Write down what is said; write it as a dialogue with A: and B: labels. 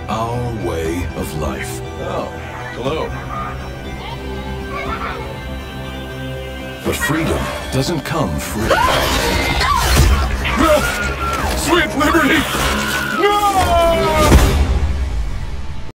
A: our way of life.
B: Oh, hello.
A: But freedom doesn't come free.
B: Sweet liberty!